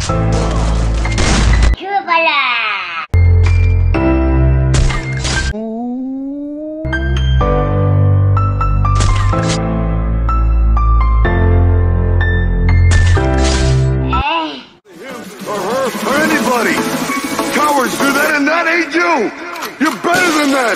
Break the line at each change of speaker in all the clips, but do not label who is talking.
¡Chúpala!
Or anybody. Cowards do that, and that ain't you. You're better than that.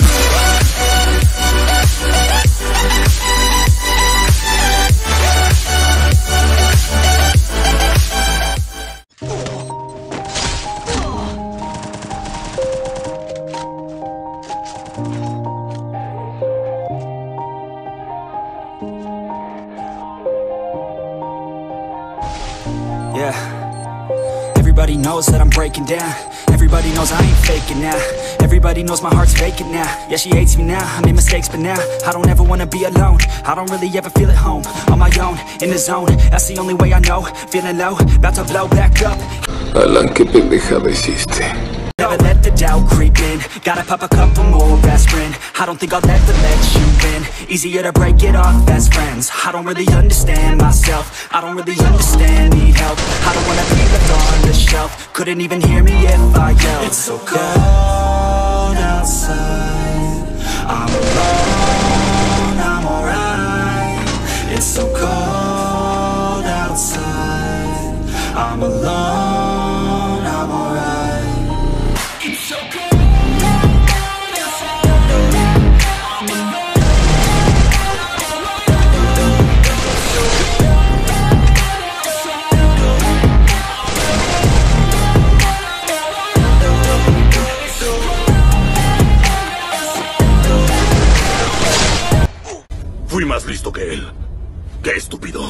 Yeah. Everybody knows that I'm breaking down. Everybody knows I ain't faking now. Everybody knows my heart's vacant now. Yeah, she hates me now, I made mistakes but now I don't ever wanna be alone. I don't really ever feel at home. On my own, in the zone, that's the only way I know. Feeling low, about to blow back up.
Alan, qué pendejada hiciste.
Never let the doubt creep in. Gotta pop a couple more aspirin. I don't think I'll ever let you in. Easier to break it off best friends. I don't really understand myself. I don't really understand, need help. I don't wanna be left on the shelf. Couldn't even hear me if I yelled. It's so cold outside. I'm alone, I'm alright. It's so cold outside. I'm alone, I'm alright.
Fui más listo que él. ¡Qué estúpido!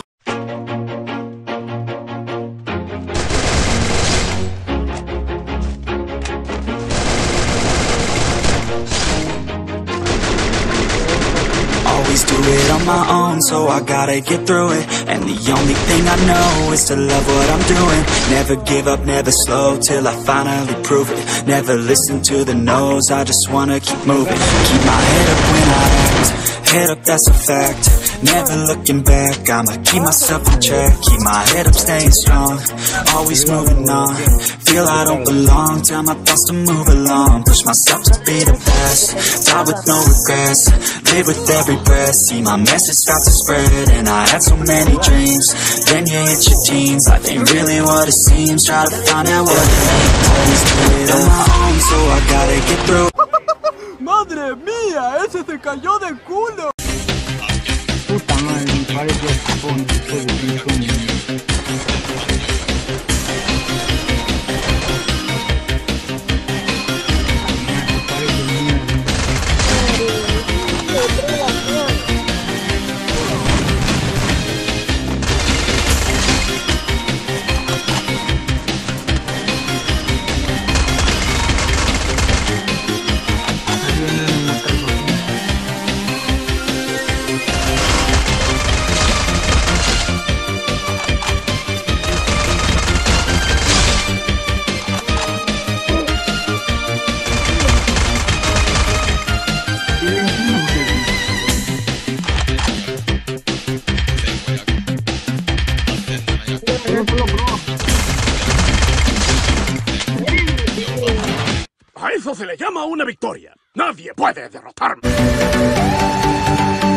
Always do it on my own, so I gotta get through it. And the only thing I know is to love what I'm doing. Never give up, never slow, till I finally prove it. Never listen to the no's, I just wanna keep moving. Keep my head up when I act, head up, that's a fact. Never looking back, I'ma keep myself in check. Keep my head up, staying strong, always moving on. Feel I don't belong, tell my thoughts to move along. Push myself to be the best, die with no regrets. Live with every breath, see my message start to spread. And I had so many dreams, then you hit your teens. Life ain't really what it seems, try to find out what it ain't. Always do it on my own, so I gotta get through.
¡Madre mía! ¡Ese se cayó de culo!
Puta madre, me parece el Japón,
A eso se le llama una victoria. Nadie puede derrotarme.